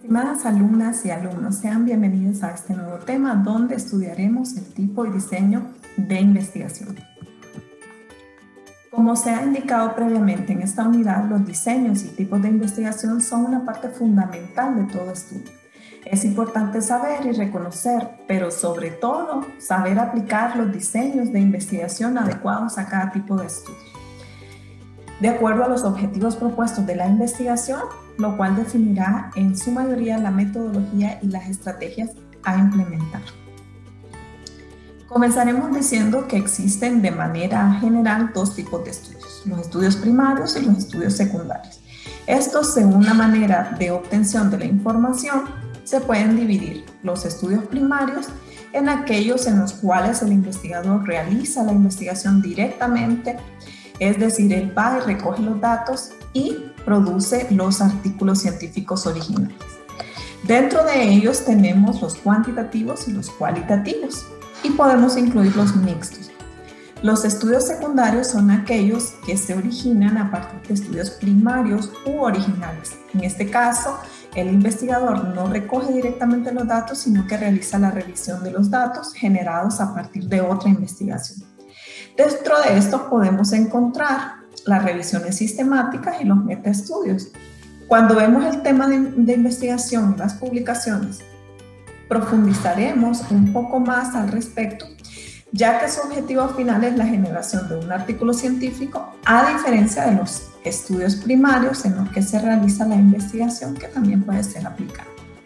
Estimadas alumnas y alumnos, sean bienvenidos a este nuevo tema donde estudiaremos el tipo y diseño de investigación. Como se ha indicado previamente en esta unidad, los diseños y tipos de investigación son una parte fundamental de todo estudio. Es importante saber y reconocer, pero sobre todo saber aplicar los diseños de investigación adecuados a cada tipo de estudio, de acuerdo a los objetivos propuestos de la investigación, lo cual definirá en su mayoría la metodología y las estrategias a implementar. Comenzaremos diciendo que existen de manera general dos tipos de estudios, los estudios primarios y los estudios secundarios. Estos, según la manera de obtención de la información, se pueden dividir los estudios primarios en aquellos en los cuales el investigador realiza la investigación directamente, es decir, él va y recoge los datos y produce los artículos científicos originales. Dentro de ellos tenemos los cuantitativos y los cualitativos y podemos incluir los mixtos. Los estudios secundarios son aquellos que se originan a partir de estudios primarios u originales. En este caso, el investigador no recoge directamente los datos, sino que realiza la revisión de los datos generados a partir de otra investigación. Dentro de estos podemos encontrar las revisiones sistemáticas y los metaestudios. Cuando vemos el tema de investigación y las publicaciones, profundizaremos un poco más al respecto, ya que su objetivo final es la generación de un artículo científico, a diferencia de los estudios primarios en los que se realiza la investigación, que también puede ser aplicada.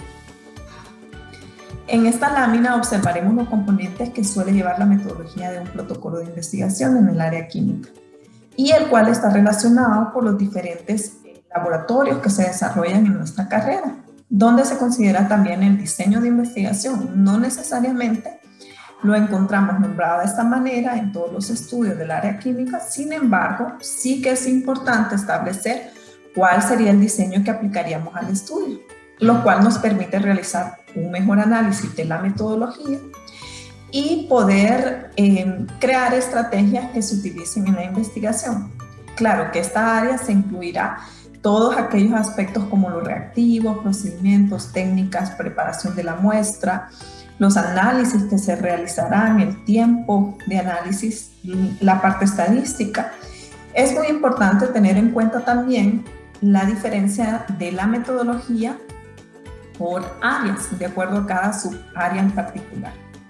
En esta lámina observaremos los componentes que suele llevar la metodología de un protocolo de investigación en el área química, y el cual está relacionado por los diferentes laboratorios que se desarrollan en nuestra carrera, donde se considera también el diseño de investigación. No necesariamente lo encontramos nombrado de esta manera en todos los estudios del área química, sin embargo, sí que es importante establecer cuál sería el diseño que aplicaríamos al estudio, lo cual nos permite realizar un mejor análisis de la metodología y poder crear estrategias que se utilicen en la investigación. Claro que esta área se incluirá todos aquellos aspectos como los reactivos, procedimientos, técnicas, preparación de la muestra, los análisis que se realizarán, el tiempo de análisis, la parte estadística. Es muy importante tener en cuenta también la diferencia de la metodología por áreas, de acuerdo a cada subárea en particular.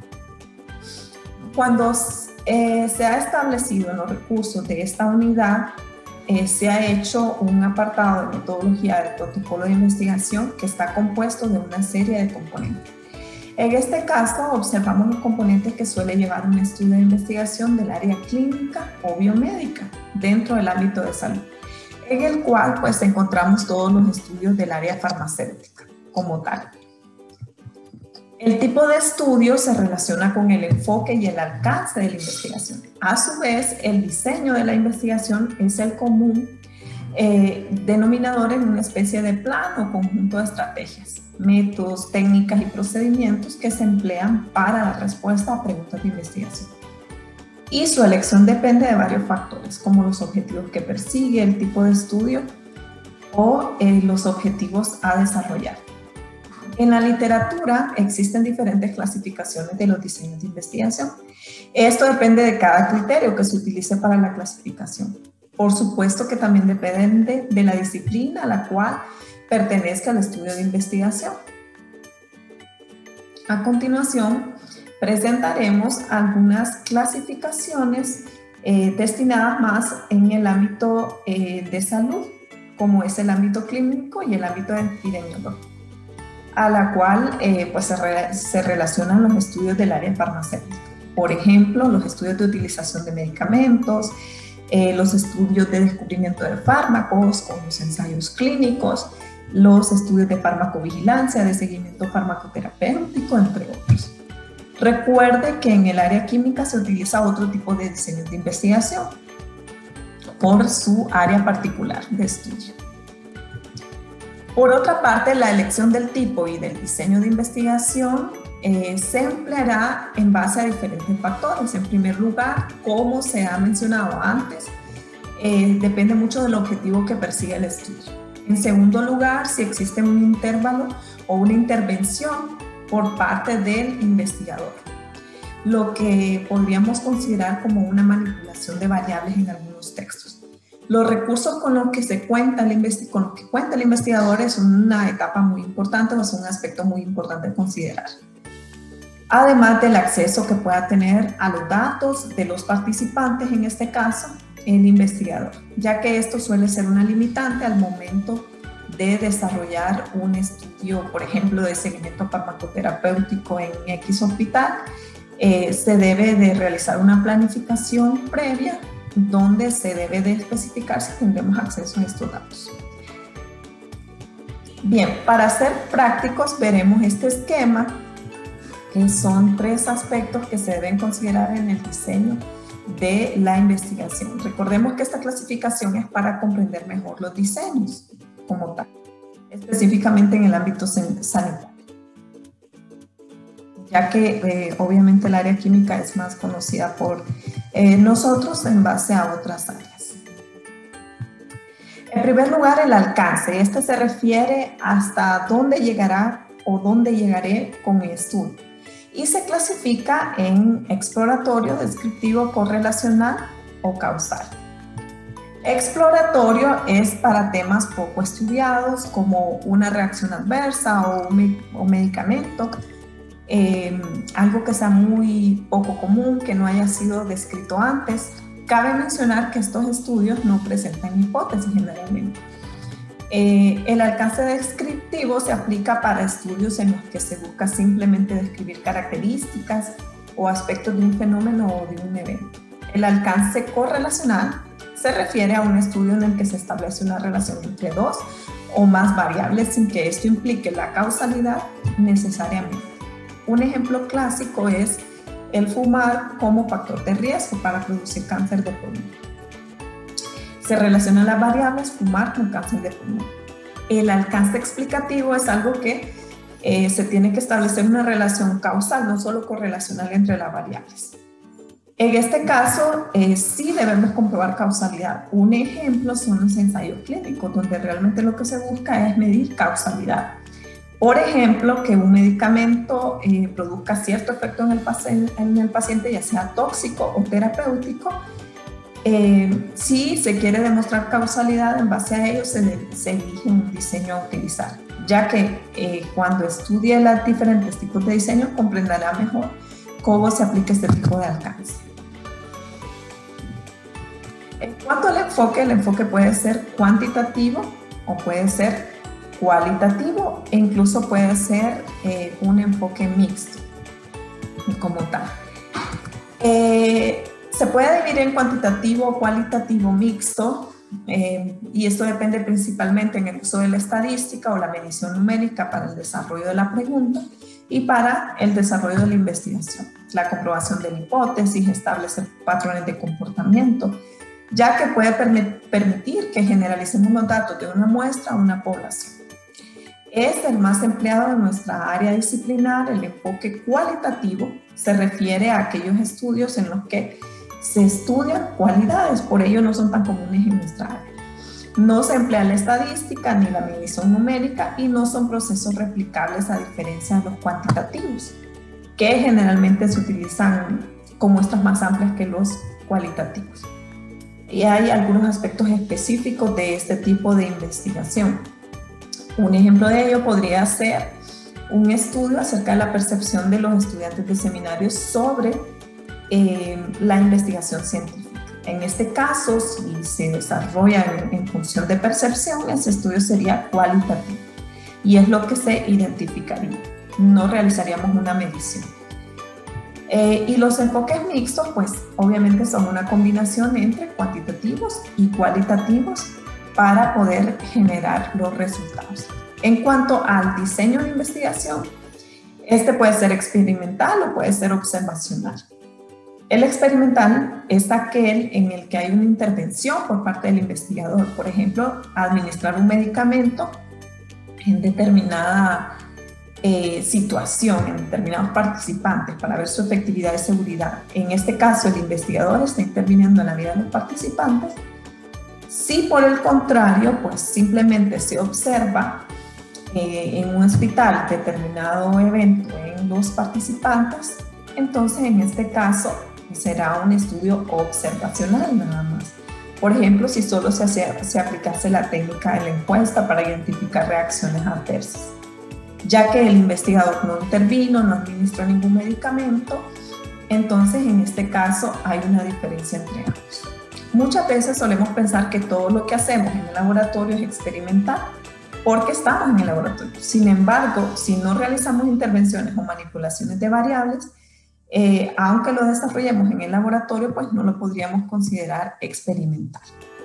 Cuando se ha establecido en los recursos de esta unidad, se ha hecho un apartado de metodología del protocolo de investigación que está compuesto de una serie de componentes. En este caso, observamos los componentes que suele llevar un estudio de investigación del área clínica o biomédica dentro del ámbito de salud, en el cual pues encontramos todos los estudios del área farmacéutica como tal. El tipo de estudio se relaciona con el enfoque y el alcance de la investigación. A su vez, el diseño de la investigación es el común denominador en una especie de plan o conjunto de estrategias, métodos, técnicas y procedimientos que se emplean para la respuesta a preguntas de investigación. Y su elección depende de varios factores, como los objetivos que persigue, el tipo de estudio o los objetivos a desarrollar. En la literatura existen diferentes clasificaciones de los diseños de investigación. Esto depende de cada criterio que se utilice para la clasificación. Por supuesto que también depende de la disciplina a la cual pertenezca el estudio de investigación. A continuación, presentaremos algunas clasificaciones destinadas más en el ámbito de salud, como es el ámbito clínico y el ámbito epidemiológico, a la cual pues se relacionan los estudios del área farmacéutica. Por ejemplo, los estudios de utilización de medicamentos, los estudios de descubrimiento de fármacos, como los ensayos clínicos, los estudios de farmacovigilancia, de seguimiento farmacoterapéutico, entre otros. Recuerde que en el área química se utiliza otro tipo de diseños de investigación por su área particular de estudio. Por otra parte, la elección del tipo y del diseño de investigación se empleará en base a diferentes factores. En primer lugar, como se ha mencionado antes, depende mucho del objetivo que persigue el estudio. En segundo lugar, si existe un intervalo o una intervención por parte del investigador, lo que podríamos considerar como una manipulación de variables en algunos textos. Los recursos con los que cuenta el investigador es una etapa muy importante, o es un aspecto muy importante a considerar. Además del acceso que pueda tener a los datos de los participantes, en este caso, el investigador, ya que esto suele ser una limitante al momento de desarrollar un estudio, por ejemplo, de seguimiento farmacoterapéutico en X hospital. Se debe de realizar una planificación previa donde se debe de especificar si tendremos acceso a estos datos. Bien, para ser prácticos veremos este esquema, que son 3 aspectos que se deben considerar en el diseño de la investigación. Recordemos que esta clasificación es para comprender mejor los diseños como tal, específicamente en el ámbito sanitario, ya que obviamente el área química es más conocida por nosotros en base a otras áreas. En primer lugar, el alcance. Este se refiere hasta dónde llegará o dónde llegaré con mi estudio, y se clasifica en exploratorio, descriptivo, correlacional o causal. Exploratorio es para temas poco estudiados, como una reacción adversa o un medicamento, algo que sea muy poco común, que no haya sido descrito antes. Cabe mencionar que estos estudios no presentan hipótesis generalmente. El alcance descriptivo se aplica para estudios en los que se busca simplemente describir características o aspectos de un fenómeno o de un evento. El alcance correlacional se refiere a un estudio en el que se establece una relación entre 2 o más variables sin que esto implique la causalidad necesariamente. Un ejemplo clásico es el fumar como factor de riesgo para producir cáncer de pulmón. Se relacionan las variables fumar con cáncer de pulmón. El alcance explicativo es algo que se tiene que establecer una relación causal, no solo correlacional entre las variables. En este caso, sí debemos comprobar causalidad. Un ejemplo son los ensayos clínicos, donde realmente lo que se busca es medir causalidad. Por ejemplo, que un medicamento produzca cierto efecto en el paciente, ya sea tóxico o terapéutico. Si se quiere demostrar causalidad, en base a ello se elige un diseño a utilizar, ya que cuando estudie los diferentes tipos de diseño comprenderá mejor cómo se aplica este tipo de alcance. En cuanto al enfoque, el enfoque puede ser cuantitativo o puede ser cualitativo, e incluso puede ser un enfoque mixto como tal. Se puede dividir en cuantitativo, cualitativo, mixto, y esto depende principalmente en el uso de la estadística o la medición numérica para el desarrollo de la pregunta y para el desarrollo de la investigación, la comprobación de la hipótesis, establecer patrones de comportamiento, ya que puede permitir que generalicemos los datos de una muestra a una población. Es el más empleado en nuestra área disciplinar. El enfoque cualitativo se refiere a aquellos estudios en los que se estudian cualidades, por ello no son tan comunes en nuestra área. No se emplea la estadística ni la medición numérica y no son procesos replicables a diferencia de los cuantitativos, que generalmente se utilizan con muestras más amplias que los cualitativos. Y hay algunos aspectos específicos de este tipo de investigación. Un ejemplo de ello podría ser un estudio acerca de la percepción de los estudiantes de seminarios sobre la investigación científica. En este caso, si se desarrolla en función de percepción, ese estudio sería cualitativo y es lo que se identificaría. No realizaríamos una medición. Y los enfoques mixtos, pues obviamente son una combinación entre cuantitativos y cualitativos para poder generar los resultados. En cuanto al diseño de investigación, este puede ser experimental o puede ser observacional. El experimental es aquel en el que hay una intervención por parte del investigador, por ejemplo, administrar un medicamento en determinada situación, en determinados participantes para ver su efectividad y seguridad. En este caso, el investigador está interviniendo en la vida de los participantes Si por el contrario, pues simplemente se observa en un hospital determinado evento en los participantes, entonces en este caso será un estudio observacional nada más. Por ejemplo, si solo se aplicase la técnica de la encuesta para identificar reacciones adversas. Ya que el investigador no intervino, no administró ningún medicamento, entonces en este caso hay una diferencia entre ambos. Muchas veces solemos pensar que todo lo que hacemos en el laboratorio es experimental, porque estamos en el laboratorio. Sin embargo, si no realizamos intervenciones o manipulaciones de variables, aunque lo desarrollemos en el laboratorio, pues no lo podríamos considerar experimental.